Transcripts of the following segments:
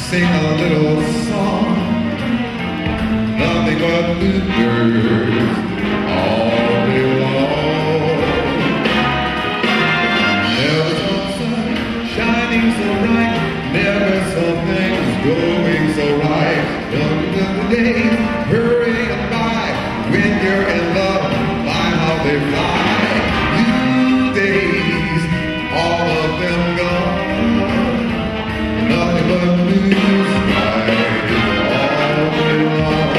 sing a little song, nothing but bluebirds all day long. Never saw the sun shining so bright, never saw things going so right. Look at the days hurrying by, when you're in love, find how they fly. New days, all of them gone, nothing but blue skies all day long.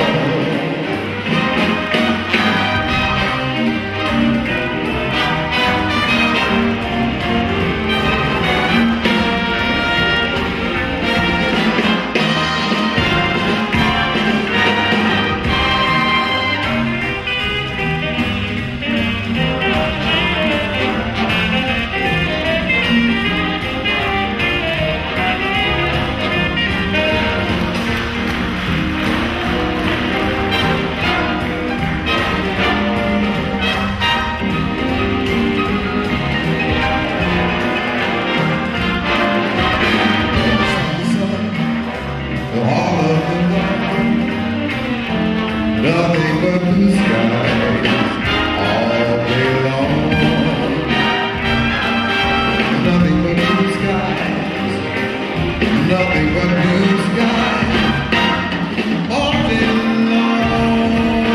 Nothing but blue skies all day long. Nothing but blue skies, nothing but blue skies all day long.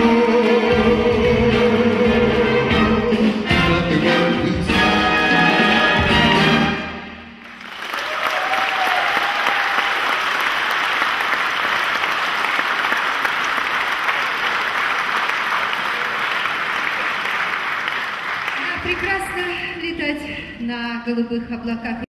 Nothing but blue skies. Прекрасно летать на голубых облаках.